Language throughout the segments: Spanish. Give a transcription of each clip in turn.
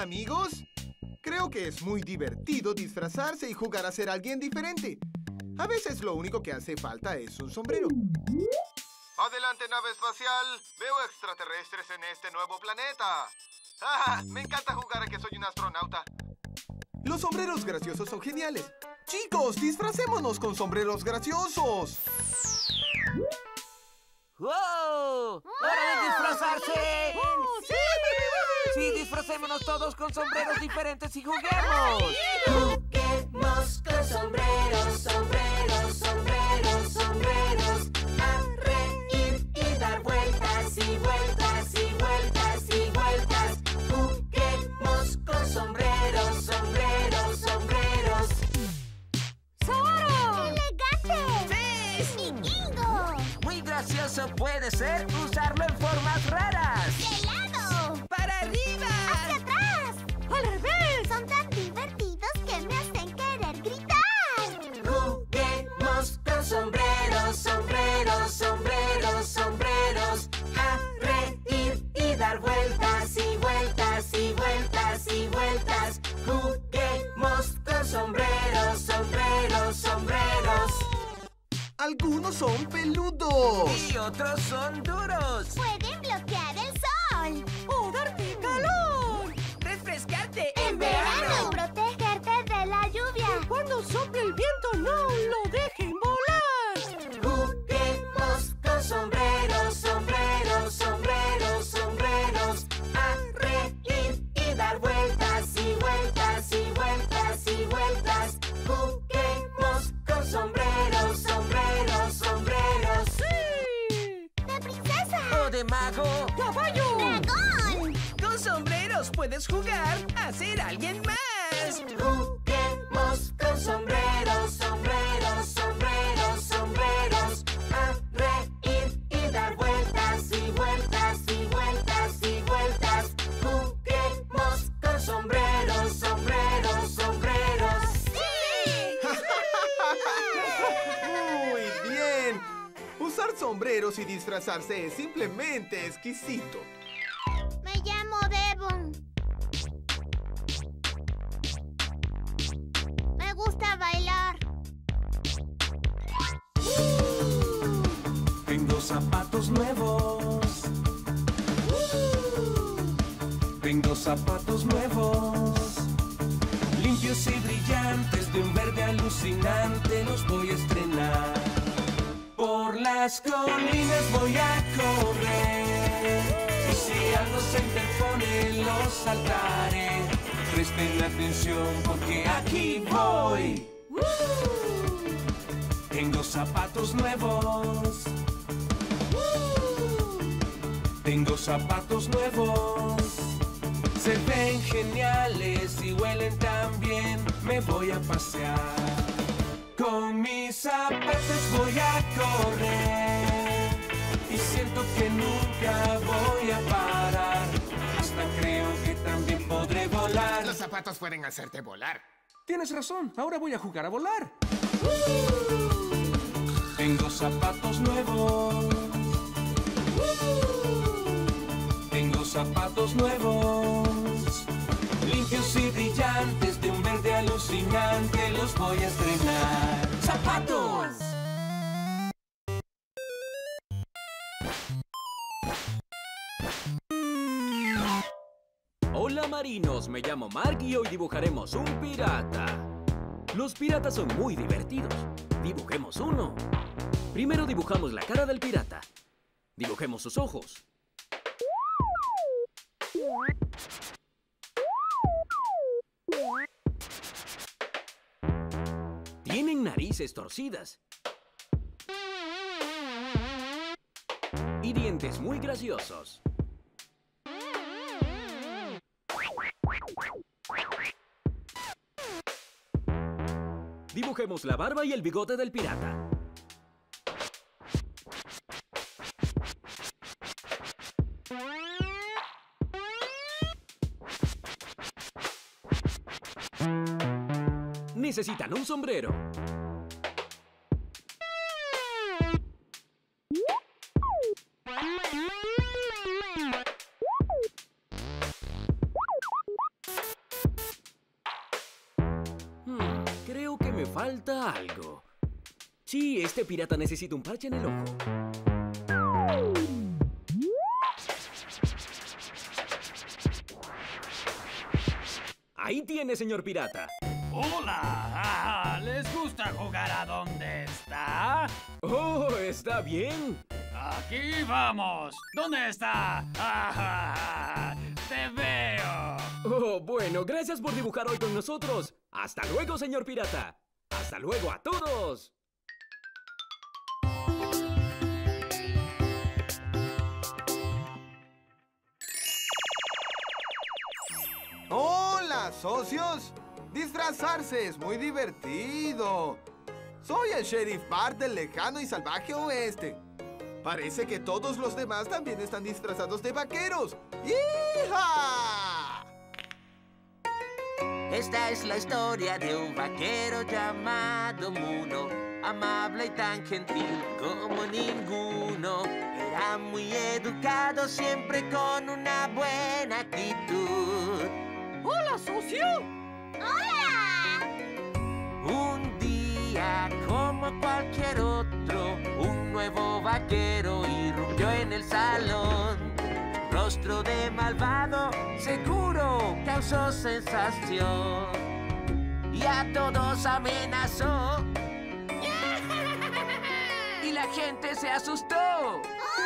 amigos? Creo que es muy divertido disfrazarse y jugar a ser alguien diferente. A veces lo único que hace falta es un sombrero. Adelante, nave espacial. Veo extraterrestres en este nuevo planeta. ¡Ah! Me encanta jugar a que soy un astronauta. Los sombreros graciosos son geniales. Chicos, disfracémonos con sombreros graciosos. ¡Wow! ¡Hora de disfrazarse! ¡Sí! Sí, disfracémonos todos con sombreros diferentes y juguemos. Juguemos con sombreros, sombreros, sombreros, sombreros. A reír y dar vueltas y vueltas y vueltas y vueltas. Juguemos con sombreros, sombreros, sombreros. ¡Zoro! ¡Elegante! ¡Sí! ¡Vikingo! Muy gracioso puede ser usarlo en formas raras. ¡De lado! ¡Para arriba! ¡Hacia atrás! ¡Al revés! Son tan divertidos que me hacen querer gritar. Juguemos con sombreros, sombreros, sombreros, sombreros. A reír y dar vueltas y vueltas y vueltas y vueltas. Juguemos con sombreros, sombreros, sombreros. Algunos son peludos. Y otros son duros. Pueden bloquear el sol. ¡O darte calor! Refrescarte En verano. Y protegerte de la lluvia. Cuando sople el viento, no lo dejen volar. Juguemos con sombreros, sombreros, sombreros, sombreros. A reír y dar vueltas y vueltas y vueltas y vueltas. Juguemos con sombreros, sombreros, sombreros. ¡Sí! ¡De princesa! o de mago. ¡Caballo! ¡Dragón! Con sombreros puedes jugar a ser alguien más. Juguemos con sombreros, sombreros, sombreros, sombreros. A reír y dar vueltas y vueltas y vueltas y vueltas. Juguemos con sombreros, sombreros, sombreros. Muy bien. Usar sombreros y disfrazarse es simplemente exquisito. Me llamo Devon. Me gusta bailar. Tengo zapatos nuevos. Tengo zapatos nuevos. Limpios y brillantes de un verde alucinante los voy a estrenar. Por las colinas voy a correr. Y si algo se interpone los saltaré. Presten atención porque aquí voy. Tengo zapatos nuevos. Tengo zapatos nuevos. Se ven geniales y huelen tan bien. Me voy a pasear. Con mis zapatos voy a correr. Y siento que nunca voy a parar. Hasta creo que también podré volar. Los zapatos pueden hacerte volar. Tienes razón, ahora voy a jugar a volar. Tengo zapatos nuevos. Tengo zapatos nuevos. Limpios y brillantes de un verde alucinante los voy a estrenar. ¡Zapatos! Hola marinos, me llamo Mark y hoy dibujaremos un pirata. Los piratas son muy divertidos. Dibujemos uno. Primero dibujamos la cara del pirata. Dibujemos sus ojos. Tienen narices torcidas. Y dientes muy graciosos. Dibujemos la barba y el bigote del pirata. Necesitan un sombrero. falta algo. Sí, este pirata necesita un parche en el ojo. Ahí tiene, señor pirata. ¡Hola! ¿Les gusta jugar a dónde está? ¡Oh, está bien! ¡Aquí vamos! ¿Dónde está? ¡Ah, ¡te veo! Oh, bueno, gracias por dibujar hoy con nosotros. ¡Hasta luego, señor pirata! ¡Hasta luego a todos! ¡Hola, socios! Disfrazarse es muy divertido. Soy el Sheriff Bart del lejano y salvaje oeste. Parece que todos los demás también están disfrazados de vaqueros. ¡Hija! Esta es la historia de un vaquero llamado Muno, amable y tan gentil como ninguno. Era muy educado, siempre con una buena actitud. ¡Hola, socio! ¡Hola! Un día, como cualquier otro, un nuevo vaquero irrumpió en el salón. Rostro de malvado, seguro causó sensación y a todos amenazó. Y la gente se asustó.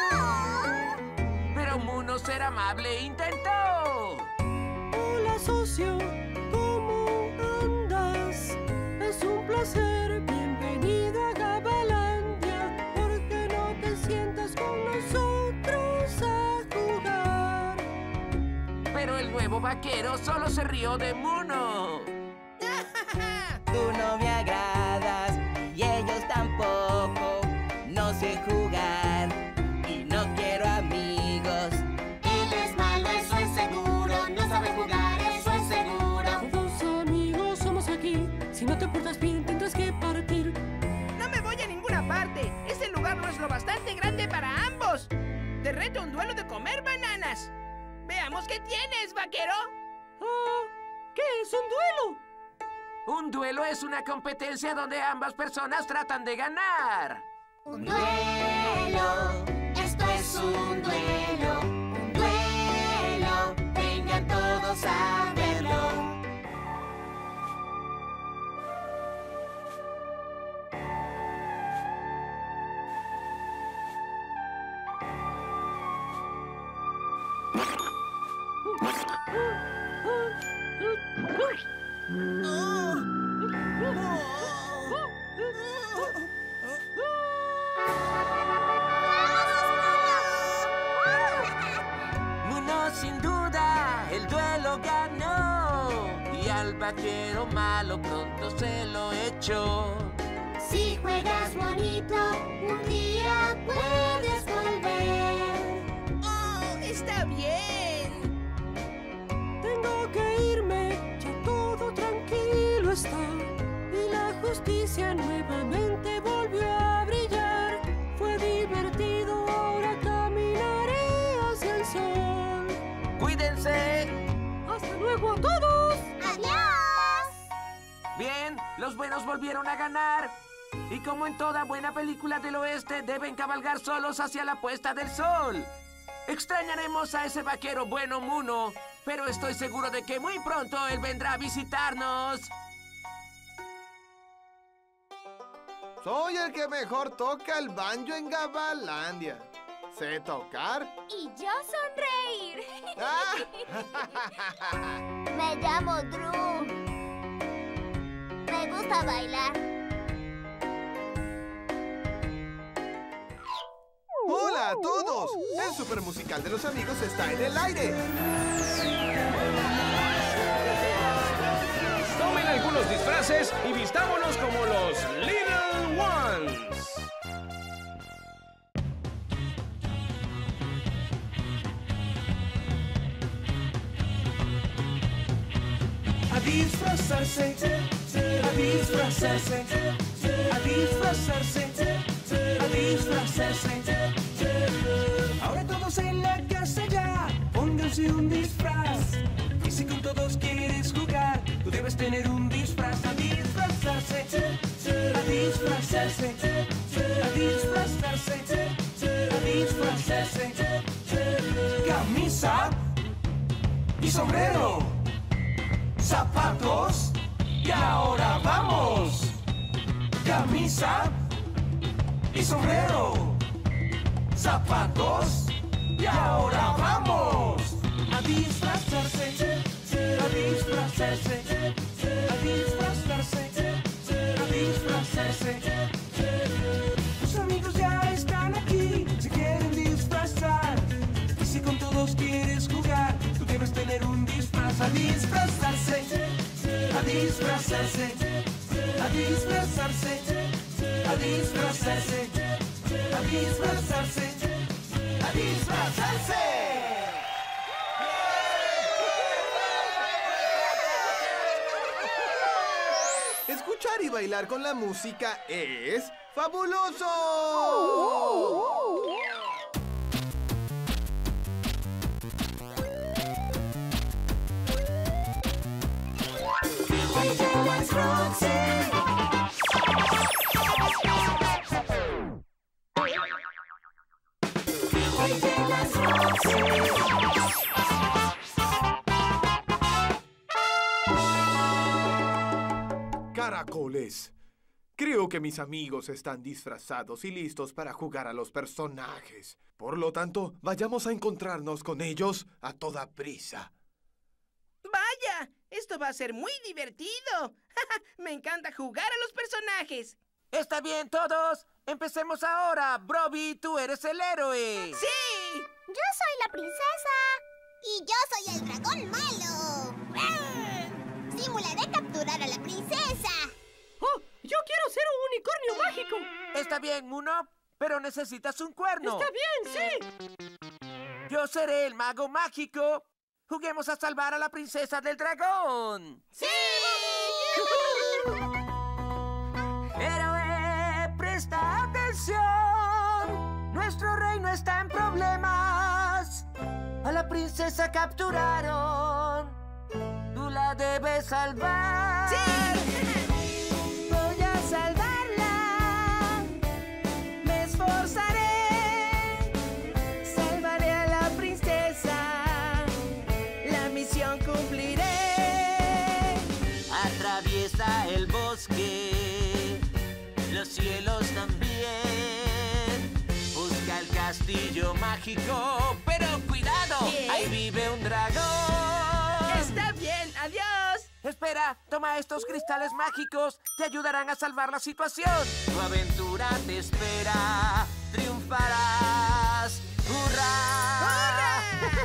Pero Muno, ser amable, intentó. Hola, socio. ¿Cómo andas? Es un placer. Bienvenido a Gabalandia. ¿Por qué no te sientas con nosotros a jugar? Pero el nuevo vaquero solo se rió de Muno. Tú no me agradas y ellos tampoco. No sé jugar y no quiero amigos. Él es malo, eso es seguro. No sabe jugar, eso es seguro. Todos amigos somos aquí. Si no te portas bien, tendrás que partir. No me voy a ninguna parte. Este lugar no es lo bastante grande para ambos. Te reto a un duelo de comer bananas. Veamos qué tienes, vaquero. ¿Qué es un duelo? Un duelo es una competencia donde ambas personas tratan de ganar. Un duelo, esto es un duelo. Un duelo, vengan todos a verlo. Muno sin duda el duelo ganó y al vaquero malo pronto se lo echó. Si juegas bonito, un día puedes volver. ¡Oh, está bien! Tengo que irme, ya todo tranquilo está. Y la justicia nuevamente volvió a brillar. Fue divertido, ahora caminaré hacia el sol. ¡Cuídense! ¡Hasta luego a todos! ¡Adiós! Bien, los buenos volvieron a ganar. Y como en toda buena película del oeste, deben cabalgar solos hacia la puesta del sol. Extrañaremos a ese vaquero bueno Muno, pero estoy seguro de que muy pronto él vendrá a visitarnos. Soy el que mejor toca el banjo en Gabalandia. ¿Sé tocar? Y yo sonreír. ¡Ah! Me llamo Drew. Me gusta bailar. ¡Hola a todos! El super musical de los amigos está en el aire. Tomen algunos disfraces y vistámonos como los Little Ones. A disfrazarse, a disfrazarse, a disfrazarse, a disfrazarse. Ahora todos en la casa ya, pónganse un disfraz. Y si con todos quieres jugar, tú debes tener un disfraz. A disfrazarse. disfrazarse, a disfrazarse, a disfrazarse, a disfrazarse. Camisa y sombrero, zapatos y ahora vamos. Camisa y sombrero, zapatos y ahora vamos. A disfrazarse, a disfrazarse, a disfrazarse, a disfrazarse. Tus amigos ya están aquí, se quieren disfrazar. Y si con todos quieres jugar, tú debes tener un disfraz. A disfrazarse, a disfrazarse, a disfrazarse, a disfrazarse, a disfrazarse, a disfrazarse. Escuchar y bailar con la música es fabuloso. Caracoles. Creo que mis amigos están disfrazados y listos para jugar a los personajes. Por lo tanto, vayamos a encontrarnos con ellos a toda prisa. ¡Vaya! Esto va a ser muy divertido. Me encanta jugar a los personajes. Está bien, todos. Empecemos ahora. Broby, tú eres el héroe. ¡Sí! Yo soy la princesa. Y yo soy el dragón malo. Simularé capturar a la princesa. ¡Oh! ¡Yo quiero ser un unicornio mágico! Está bien, Muno, pero necesitas un cuerno. ¡Está bien, sí! Yo seré el mago mágico. Juguemos a salvar a la princesa del dragón. ¡Sí! Héroe, presta atención. Nuestro reino está en problemas. A la princesa capturaron. Tú la debes salvar. ¡Sí! Voy a salvarla. Me esforzaré. Salvaré a la princesa. La misión cumpliré. Atraviesa el bosque, los cielos también. Busca el castillo mágico, pero cuidado, ¿qué? ahí vive un dragón. Está bien, adiós. Espera, toma estos cristales mágicos, te ayudarán a salvar la situación. Tu aventura te espera, triunfarás. ¡Hurra!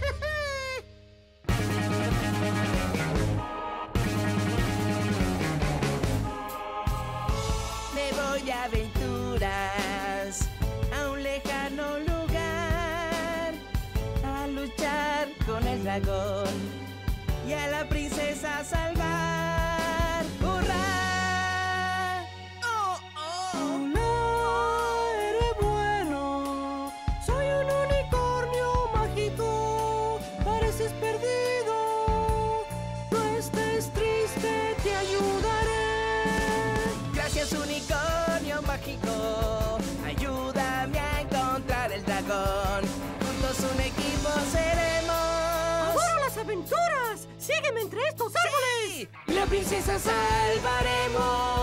Me voy a aventuras a un lejano lugar a luchar con el dragón y a la princesa salvar. ¡Hurra! ¡Oh, oh! ¡Hola, héroe bueno! Soy un unicornio mágico. Pareces perdido. No estés triste, te ayudaré. Gracias, unicornio mágico. Ayúdame a encontrar el dragón. Juntos un equipo seremos. ¡Ahora las aventuras! ¡Sígueme entre estos árboles! La princesa salvaremos.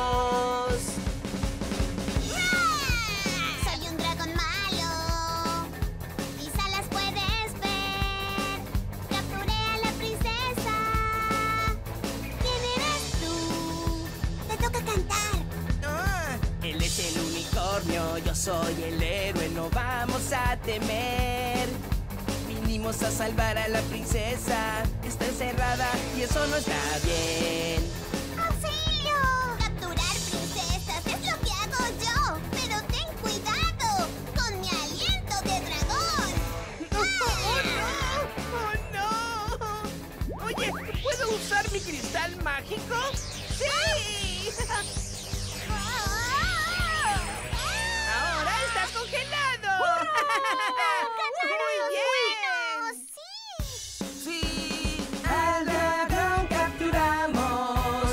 Soy un dragón malo. Mis alas puedes ver. Capturé a la princesa. ¿Quién eres tú? Te toca cantar. Él es el unicornio, yo soy el héroe, no vamos a temer. Vinimos a salvar a la princesa, está encerrada y eso no está bien. ¡Auxilio! Capturar princesas es lo que hago yo. Pero ten cuidado con mi aliento de dragón. ¡Oh, no! Oye, ¿puedo usar mi cristal mágico? ¡Sí! ¡Ahora estás congelado! ¡Muy bien! ¡Sí! Sí. Al dragón capturamos.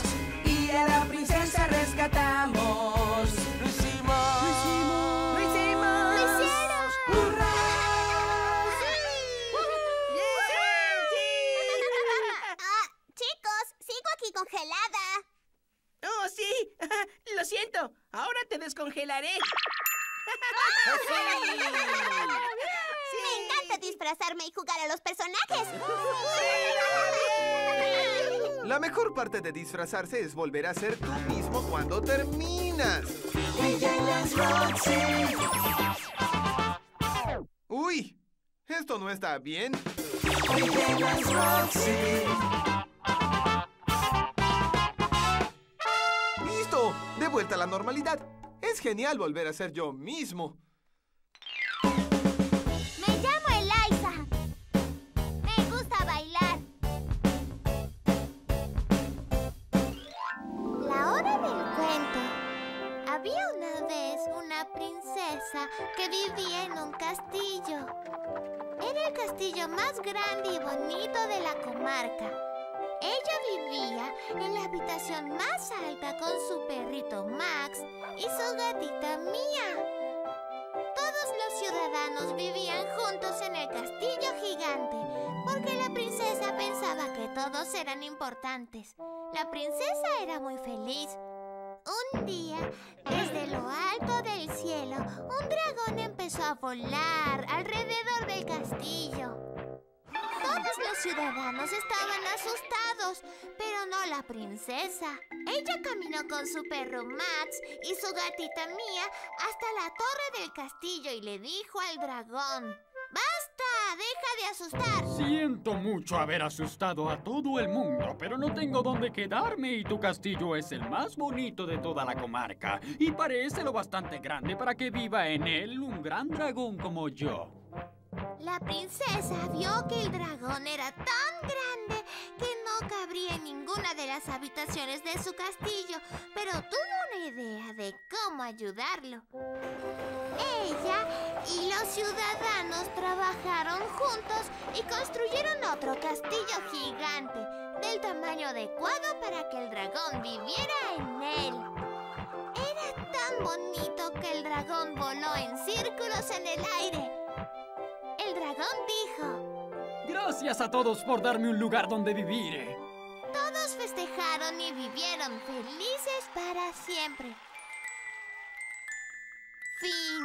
descongelaré. Me encanta disfrazarme y jugar a los personajes. La mejor parte de disfrazarse es volver a ser tú mismo cuando terminas. ¡Uy! Esto no está bien. ¡Listo! De vuelta a la normalidad. Es genial volver a ser yo mismo. Me llamo Eliza. Me gusta bailar. La hora del cuento. Había una vez una princesa que vivía en un castillo. Era el castillo más grande y bonito de la comarca. Ella vivía en la habitación más alta con su perrito Max y su gatita Mía. Todos los ciudadanos vivían juntos en el castillo gigante porque la princesa pensaba que todos eran importantes. La princesa era muy feliz. Un día, desde lo alto del cielo, un dragón empezó a volar alrededor del castillo. Todos los ciudadanos estaban asustados, pero no la princesa. Ella caminó con su perro Max y su gatita Mía hasta la torre del castillo y le dijo al dragón: ¡Basta! ¡Deja de asustar! Siento mucho haber asustado a todo el mundo, pero no tengo dónde quedarme y tu castillo es el más bonito de toda la comarca. Y parece lo bastante grande para que viva en él un gran dragón como yo. La princesa vio que el dragón era tan grande que no cabría en ninguna de las habitaciones de su castillo, pero tuvo una idea de cómo ayudarlo. Ella y los ciudadanos trabajaron juntos y construyeron otro castillo gigante, del tamaño adecuado para que el dragón viviera en él. Era tan bonito que el dragón voló en círculos en el aire. El dragón dijo: Gracias a todos por darme un lugar donde vivir. Todos festejaron y vivieron felices para siempre. Fin.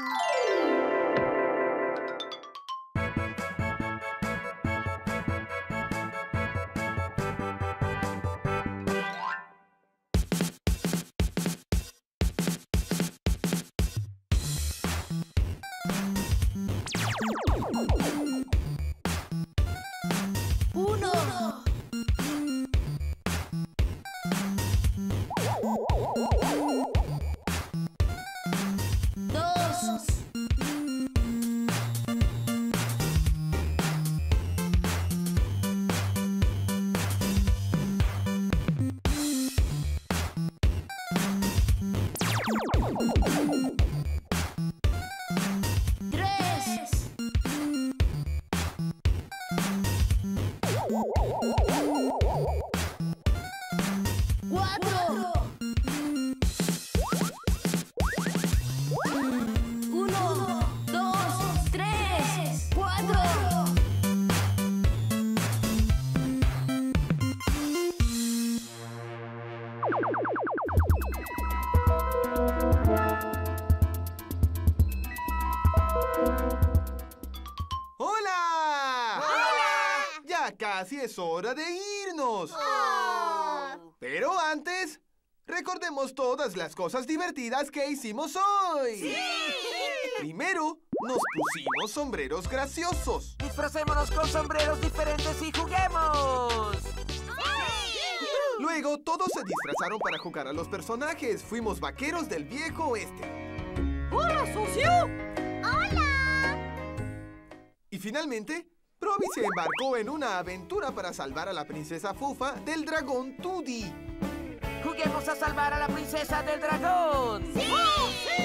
Casi es hora de irnos. Pero antes, recordemos todas las cosas divertidas que hicimos hoy. ¡Sí! Primero, nos pusimos sombreros graciosos. Disfracémonos con sombreros diferentes y juguemos. Luego, todos se disfrazaron para jugar a los personajes. Fuimos vaqueros del viejo oeste. ¡Hola, socio! ¡Hola! Y finalmente, Proby se embarcó en una aventura para salvar a la princesa Fufa del dragón Tudi. ¡Juguemos a salvar a la princesa del dragón! ¡Sí! ¡Sí!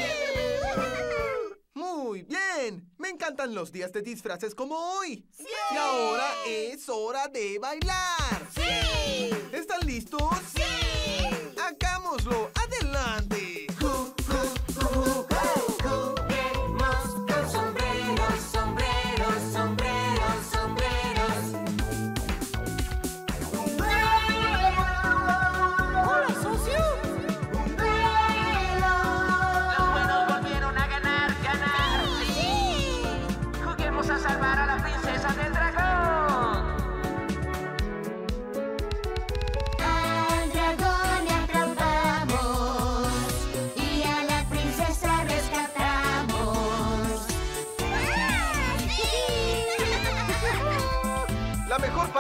Muy bien. Me encantan los días de disfraces como hoy. ¡Sí! Y ahora es hora de bailar. ¡Sí! ¿Están listos? ¡Sí! ¡Hagámoslo! ¡Adelante! ¡Hola, socio!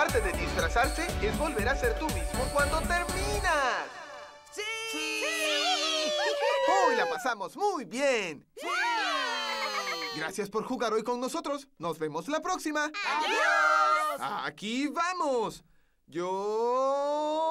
parte de disfrazarse es volver a ser tú mismo cuando terminas. ¡Sí! ¡Hoy la pasamos muy bien! ¡Sí! Gracias por jugar hoy con nosotros. Nos vemos la próxima. ¡Adiós! ¡Aquí vamos! Yo...